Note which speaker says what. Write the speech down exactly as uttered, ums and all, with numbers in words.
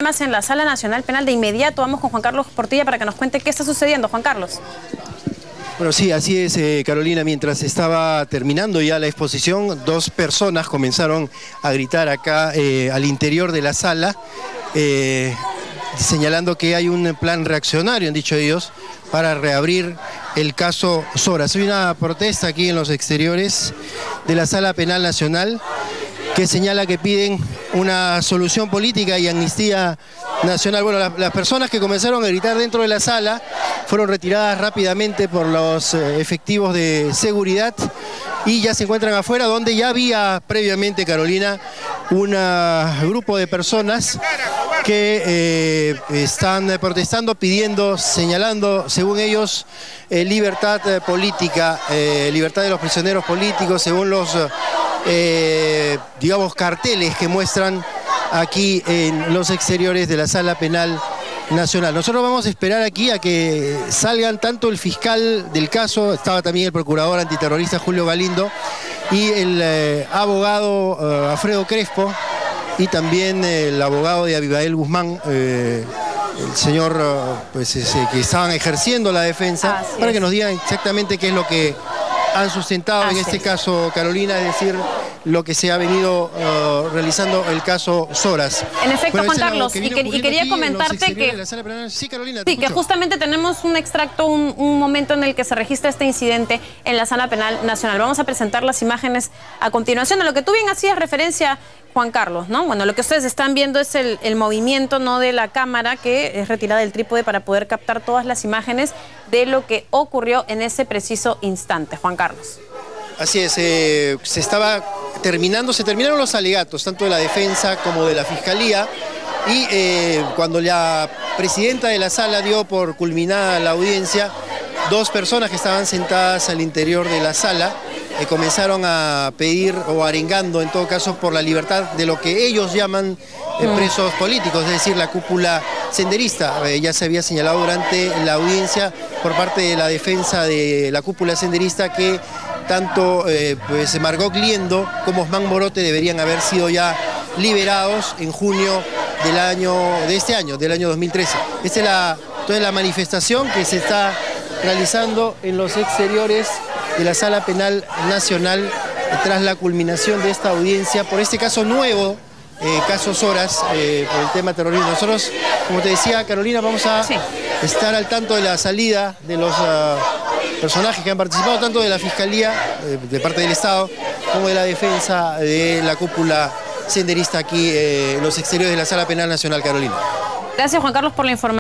Speaker 1: Más en la Sala Nacional Penal. De inmediato vamos con Juan Carlos Portilla para que nos cuente qué está sucediendo. Juan Carlos.
Speaker 2: Bueno, sí, así es, eh, Carolina. Mientras estaba terminando ya la exposición, dos personas comenzaron a gritar acá eh, al interior de la sala, eh, señalando que hay un plan reaccionario, han dicho ellos, para reabrir el caso Soras. Hay una protesta aquí en los exteriores de la Sala Penal Nacional que señala que piden una solución política y amnistía nacional. Bueno, la, las personas que comenzaron a gritar dentro de la sala fueron retiradas rápidamente por los eh, efectivos de seguridad y ya se encuentran afuera, donde ya había previamente, Carolina, un grupo de personas que eh, están protestando, pidiendo, señalando, según ellos, eh, libertad eh, política, eh, libertad de los prisioneros políticos, según los, eh, digamos, carteles que muestran aquí en los exteriores de la Sala Penal Nacional. Nosotros vamos a esperar aquí a que salgan tanto el fiscal del caso, estaba también el procurador antiterrorista Julio Galindo, y el eh, abogado eh, Alfredo Crespo, y también el abogado de Abimael Guzmán, eh, el señor pues, ese, que estaban ejerciendo la defensa, Así para es. que nos digan exactamente qué es lo que han sustentado Así en este es. caso, Carolina, es decir, lo que se ha venido uh, realizando el caso Soras.
Speaker 1: En efecto,
Speaker 2: bueno,
Speaker 1: Juan Carlos, que y, que, y quería comentarte que,
Speaker 2: sí, Carolina,
Speaker 1: sí, que justamente tenemos un extracto, un, un momento en el que se registra este incidente en la Sala Penal Nacional. Vamos a presentar las imágenes a continuación. A lo que tú bien hacías referencia, Juan Carlos, ¿no? Bueno, lo que ustedes están viendo es el, el movimiento, ¿no?, de la cámara que es retirada del trípode para poder captar todas las imágenes de lo que ocurrió en ese preciso instante. Juan Carlos.
Speaker 2: Así es, eh, se estaba terminando, se terminaron los alegatos, tanto de la defensa como de la fiscalía, y eh, cuando la presidenta de la sala dio por culminada la audiencia, dos personas que estaban sentadas al interior de la sala eh, comenzaron a pedir, o arengando en todo caso, por la libertad de lo que ellos llaman eh, presos políticos, es decir, la cúpula senderista. Eh, ya se había señalado durante la audiencia por parte de la defensa de la cúpula senderista que tanto eh, pues Margot Liendo como Osman Morote deberían haber sido ya liberados en junio del año, de este año, del año dos mil trece. Esta es la, entonces, la manifestación que se está realizando en los exteriores de la Sala Penal Nacional eh, tras la culminación de esta audiencia por este caso nuevo, eh, caso Soras, eh, por el tema terrorismo. Nosotros, como te decía, Carolina, vamos a sí. estar al tanto de la salida de los uh, personajes que han participado, tanto de la Fiscalía, eh, de parte del Estado, como de la defensa de la cúpula senderista aquí eh, en los exteriores de la Sala Penal Nacional, Carolina.
Speaker 1: Gracias, Juan Carlos, por la información.